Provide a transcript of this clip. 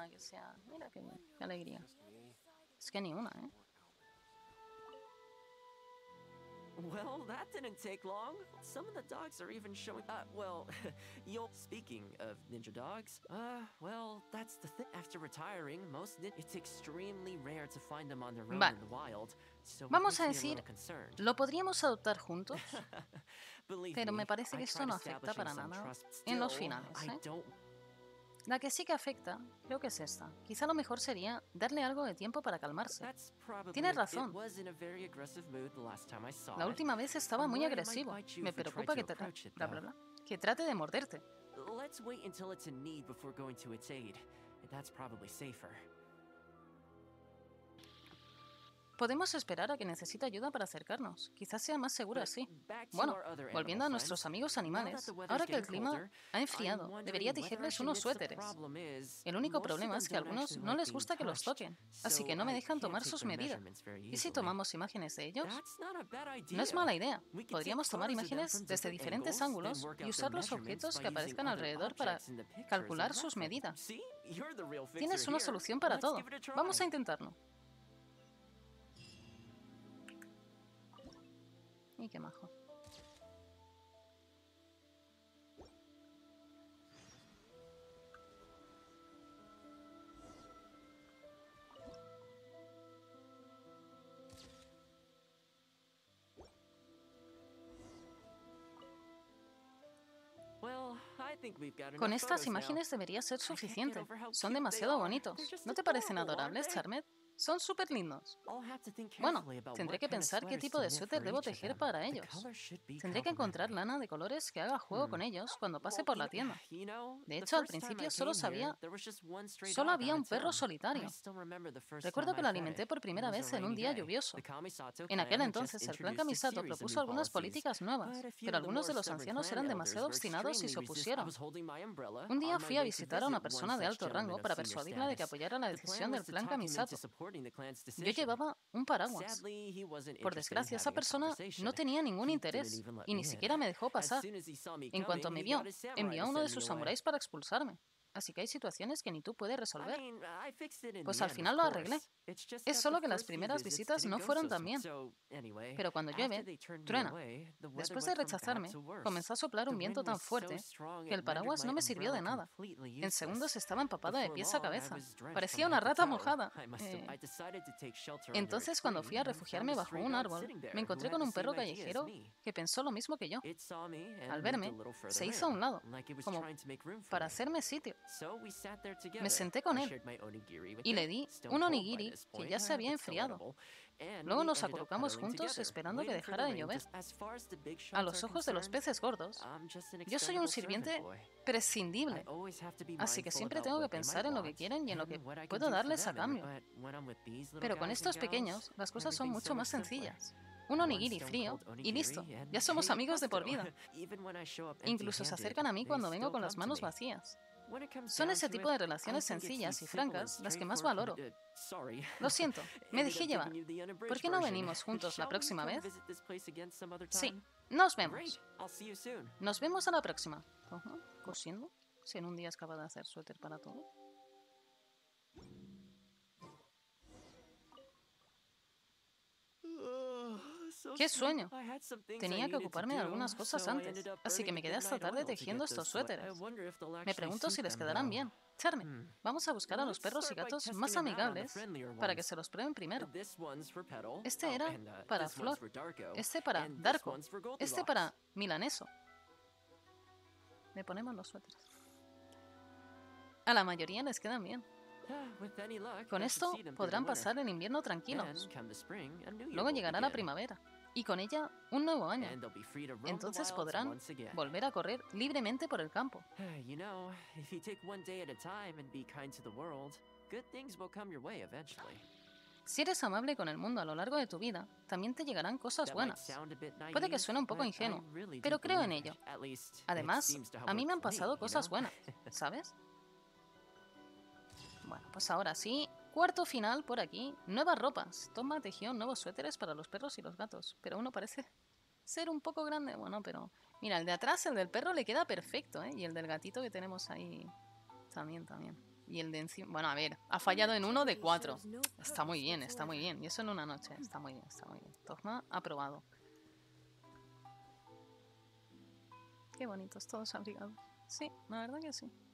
que sea. Mira qué alegría. Es que ni una, ¿eh? Well, that didn't take long. Some of the dogs are even showing. Well, speaking of ninja dogs, well, that's the thing. After retiring, it's extremely rare to find them on their own Vale. in the wild. So it Vamos makes a me a decir, little concerned. lo podríamos adoptar juntos, Believe pero me me, parece que I esto tried no afecta establishing para some nada trust. en los Still, finales, I ¿eh? don't. La que sí que afecta, creo que es esta. Quizá lo mejor sería darle algo de tiempo para calmarse. That's probably Tienes it. razón. It was in a very aggressive mood the last time I saw La it. última vez estaba I'm muy worried it might agresivo. bite you Me if we try preocupa to que approach it, bla, though. bla, bla, que trate de morderte. Let's wait until it's in need before going to its aid. That's probably safer. Podemos esperar a que necesite ayuda para acercarnos. Quizás sea más seguro así. Bueno, volviendo a nuestros amigos animales, ahora que el clima ha enfriado, debería tejerles unos suéteres. El único problema es que a algunos no les gusta que los toquen, así que no me dejan tomar sus medidas. ¿Y si tomamos imágenes de ellos? No es mala idea. Podríamos tomar imágenes desde diferentes ángulos y usar los objetos que aparezcan alrededor para calcular sus medidas. Tienes una solución para todo. Vamos a intentarlo. Y qué majo. Con estas imágenes debería ser suficiente. Son demasiado bonitos. ¿No te parecen adorables, Charmed? Son súper lindos. Bueno, tendré que pensar qué tipo de suéter debo tejer para ellos. Tendré que encontrar lana de colores que haga juego con ellos cuando pase por la tienda. De hecho, al principio solo había un perro solitario. Recuerdo que lo alimenté por primera vez en un día lluvioso. En aquel entonces, el Clan Kamisato propuso algunas políticas nuevas, pero algunos de los ancianos eran demasiado obstinados y se opusieron. Un día fui a visitar a una persona de alto rango para persuadirla de que apoyara la decisión del Clan Kamisato. Yo llevaba un paraguas. Por desgracia, esa persona no tenía ningún interés y ni siquiera me dejó pasar. En cuanto me vio, envió a uno de sus samuráis para expulsarme. Así que hay situaciones que ni tú puedes resolver. Pues al final lo arreglé. Es solo que las primeras visitas no fueron tan bien. Pero cuando llueve, truena. Después de rechazarme, comenzó a soplar un viento tan fuerte que el paraguas no me sirvió de nada. En segundos estaba empapado de pies a cabeza. Parecía una rata mojada. Entonces, cuando fui a refugiarme bajo un árbol, me encontré con un perro callejero que pensó lo mismo que yo. Al verme, se hizo a un lado, como para hacerme sitio. Me senté con él y le di un onigiri que ya se había enfriado. Luego nos acurrucamos juntos esperando que dejara de llover. A los ojos de los peces gordos, yo soy un sirviente prescindible, así que siempre tengo que pensar en lo que quieren y en lo que puedo darles a cambio. Pero con estos pequeños, las cosas son mucho más sencillas. Un onigiri frío y listo, ya somos amigos de por vida. Incluso se acercan a mí cuando vengo con las manos vacías. Son ese tipo de relaciones sencillas y francas las que más valoro. Lo siento, me dejé llevar. ¿Por qué no venimos juntos la próxima vez? Sí, nos vemos. Nos vemos a la próxima. ¿Cosiendo? Si en un día es capaz de hacer suéter para todo. ¡Qué sueño! Tenía que ocuparme de algunas cosas antes, así que me quedé hasta tarde tejiendo estos suéteres. Me pregunto si les quedarán bien. Charme, vamos a buscar a los perros y gatos más amigables para que se los prueben primero. Este era para Flor, este para Darko, este para Milaneso. Me ponemos los suéteres. A la mayoría les quedan bien. Con esto podrán pasar el invierno tranquilos. Luego llegará la primavera y con ella un nuevo año. Entonces podrán volver a correr libremente por el campo. Si eres amable con el mundo a lo largo de tu vida, también te llegarán cosas buenas. Puede que suene un poco ingenuo, pero creo en ello. Además, a mí me han pasado cosas buenas, ¿sabes? Bueno, pues ahora sí, cuarto final por aquí. Nuevas ropas. Toma tejió nuevos suéteres para los perros y los gatos. Pero uno parece ser un poco grande. Bueno, pero... Mira, el de atrás, el del perro, le queda perfecto, ¿eh? Y el del gatito que tenemos ahí... También. Y el de encima... Bueno, a ver, ha fallado en 1 de 4. Está muy bien, está muy bien. Y eso en una noche. Está muy bien, está muy bien. Togma aprobado. Qué bonitos todos abrigados. Sí, la verdad que sí.